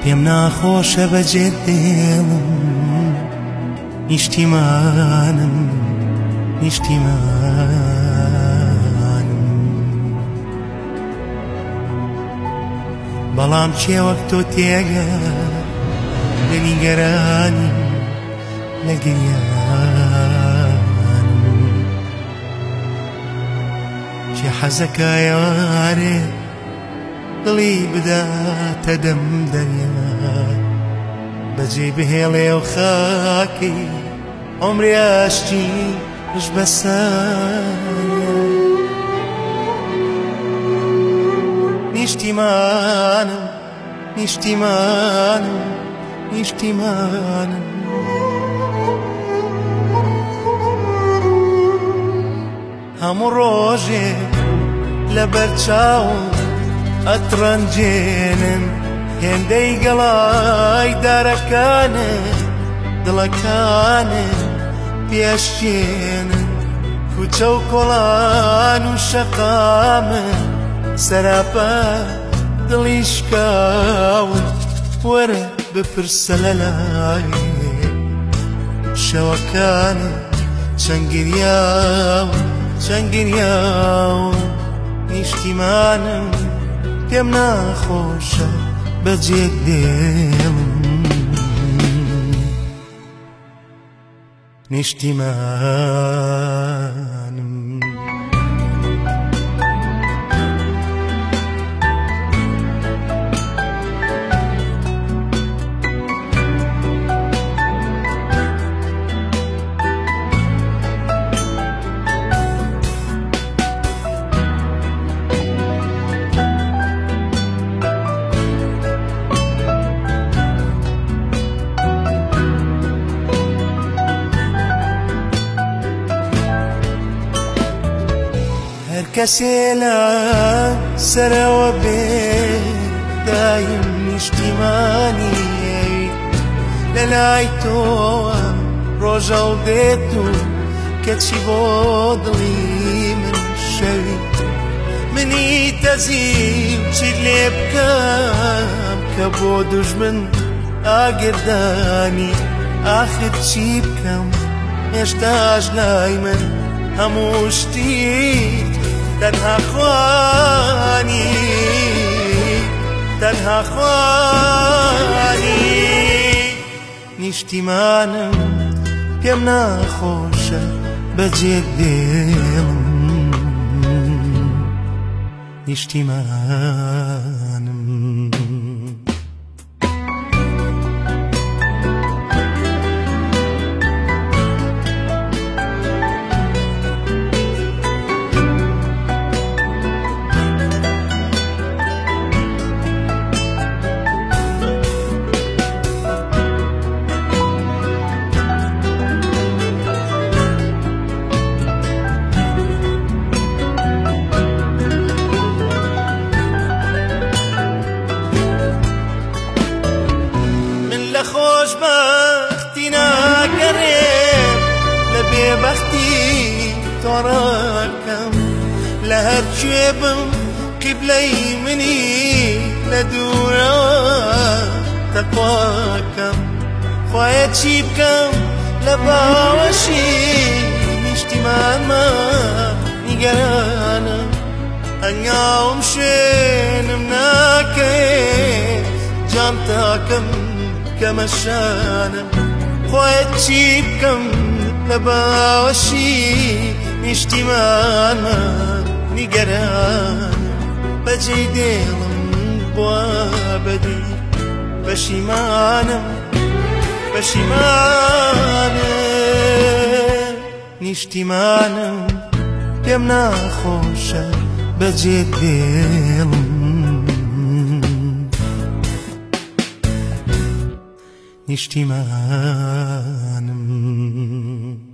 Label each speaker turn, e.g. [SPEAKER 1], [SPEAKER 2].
[SPEAKER 1] پێم ناخۆشە بەجێت دێڵم نیشتیمانم بەڵام چێ وەک تۆ تێگە لە نیگەرانی لە گریانم چێ حەزەکایارێ دڵی بداتە دەم دەریات بەجێ بهێڵێ و خاکی عمری ئاشتی پشت بەسایە نیشتیمانم هەموو ڕۆژێک لە بەرچاوم ئەتڕەنجێنن هێندەی گەڵای دارەکانن دڵەکانن پێشێنن کوچە و کۆڵان و شەقامن سەراپا دڵی شکاون وەرە بپرسە لە لای شەوەکانن چەند گریاون نیشتیمانم پێم ناخۆشە بەجێت دێڵم نیشتیمانم کەسێ لە سەرەوە بێ دایم نیشتیمانی لە لای تۆوە ڕۆژە و دێت و کەچی بۆ دڵی من شەوی منی تەزی و چیت لێ بکەم کە بۆ دوژمن ئاگردانی ئاخر چی بکەم هێشتاش لای من هەموو شتی تەنها خوانی نیشتیمانم پێم ناخۆشە بەجێت دێڵم نیشتیمانم خۆشبەختی ناگەڕێم لە بێبەختی تۆڕەکەم لە هەر کوێ بم قیبلەی منی لە دوورەوە تەقواکەم خوایە چی بکەم لە باوەشی نیشتیمانمە نیگەرانم هەنگاوم شوێنم ناکەوێت جام تاکەم کەمەشانم خوایە چی بکەم لە باوەشی نیشتیمانمە نیگەرانم بەجێی دێڵم بووە بەدی پەشیمانم نیشتیمانم پێم ناخۆشە بەجێت دێڵم نیشتیمانم